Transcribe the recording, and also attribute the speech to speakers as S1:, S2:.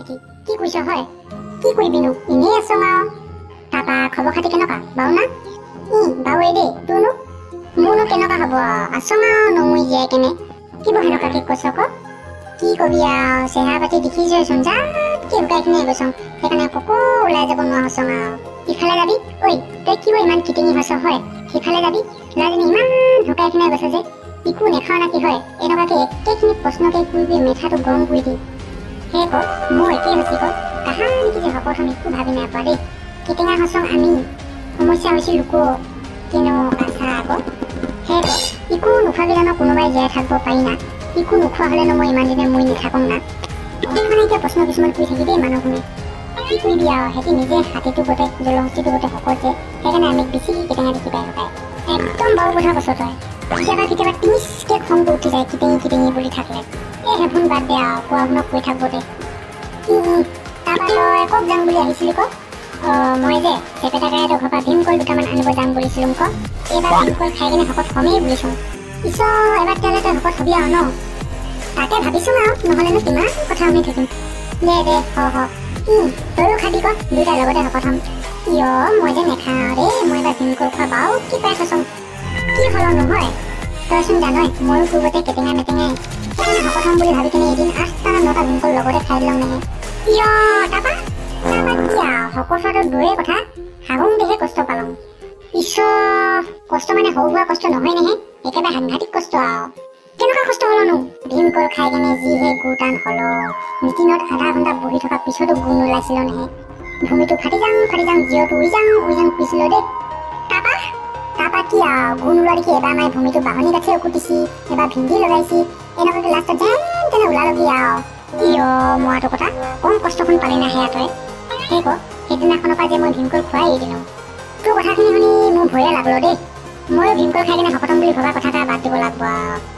S1: নেকি কি কৈছ হয় কি কৰিবিনো এনেই আছো আৰু তাপা খবৰ খাতি কেনেকুৱা বাও না বাওৱে দেই তোৰনো মোৰনো কেনেকুৱা হ'ব আছো আৰু নমৰি জীয়াই কেনে কিবা সেনেকুৱাকে কৈছ ক কি কবি আৰু চেহেৰা পাতি দেখিছচোন যা কি শুকাইখিনি গৈছ সেইকাৰণে ককো ওলাই যাব নোৱাৰা হৈছ আৰু ইফালে যাবি ঐ তই কিবা ইমান কিটিঙি হৈছ হয় সিফালে যাবি ল'ৰাজনী ইমান শুকাইখিনি গৈছে যে একো নেখাওঁ না কি হয় এনেকুৱাকে একেখিনি প্ৰশ্নকে কৰিবি মেথাটো গৰম কৰি দি সেই ক মোৰ একেই হৈছে ক কাহানি কি যে প্ৰথম একো ভাবি নাই পোৱা দেই কিটিঙা হৈছোঁ আমি সমস্যা হৈছে লোক কিন্তু আছা আকৌ সেই ক একো নোখোৱাবি জানো কোনোবাই জীয়াই থাকিব পাৰি না একো নোখোৱা হ'লেনো মই ইমান দিনে মৰি নাথাকোঁ না সেইকাৰণে এতিয়া প্ৰশ্ন কিছুমান কৰি থাকি দেই মানুহখনে কি কৰিবি আৰু সিহঁতি নিজে হাতীটো গোটেই জলহস্তিটো গোটেই শকত যে সেইকাৰণে আমি বেছি কেটেঙা দেখি পাই শুকাই একদম বাৰু কথা কৈছ তই কেতিয়াবা টিচকৈ খংটো উঠি যায় কিটেঙি বুলি থাকিলে এই হেডফোন বাদ দে আৰু কোৱা শুনক কৈ থাকব দে তাৰপৰা তই ক'ত যাম বুলি আহিছিলি ক মই যে চেপেটাকাৰে তোৰ ঘৰৰ পৰা ভীমকল দুটামান আনিব যাম বুলিছিলোঁ ক এইবাৰ ভীমকল খাই কিনে শকত হমেই বুলিছোঁ ঈশ্বৰ এবাৰ তেতিয়াহ'লে তই শকত হবি আৰু ন তাকে ভাবিছোঁ আৰু নহ'লেনো কিমান কথা শুনি থাকিম দে তয়ো খাবি ক দুয়োটাৰ লগতে শকত হ'ম কিয় মই যে নেখাওঁ দেই মই এবাৰ ভীমকল খোৱা বাৰু কি পাই থৈছোঁ কি হ'ল নহয় তইচোন জানই ময়ো পূৰ্বতে কেটেঙা মেটেঙাই সেইকাৰণে শকত হ'ম বুলি ভাবি কিনে এদিন 8টা 9টা ভীমকল লগতে খাই দিলোঁ নহয় কিয় তাৰপা কি আৰু শকত হোৱাটো দূৰেই কথা হাগুংতেহে কষ্ট পালোঁ ঈশ্বৰ কষ্ট মানে সৰু সুৰা কষ্ট নহয় নেহে একেবাৰে সাংঘাতিক কষ্ট আৰু কেনেকুৱা কষ্ট হ'লনো ভীমকল খাই কেনে যিহে গুটান হ'ল মিটিঙত আধা ঘণ্টা বহি থকা পিছতো গুণ ওলাইছিল নেহে ভূমিটো ফাটি যাওঁ জিৰটো উৰি যাওঁ কৈছিলোঁ দেই তাৰপা কি আৰু গুণ ওলোৱা দেখি এবাৰ মায়ে ভূমিটো বাহনি কাঠি উকুটিছি এবাৰ ভিন্দি লগাইছি এনেকুৱাকৈ লাষ্টত যেন তেনে ওলালগি আৰু কিয় মৰাটো কথা কম কষ্টখন পালি নাহে তই সেই ক সেইদিনাখনৰ পৰা যে মই ভীমকল খুৱাই এৰি দিলোঁ তোৰ কথাখিনি শুনি মোৰ ভয়ে লাগলো দেই ময়ো ভীমকল খাই কিনে শকত হ'ম বুলি ভবা কথা এটা বাদ দিব লাগিব আৰু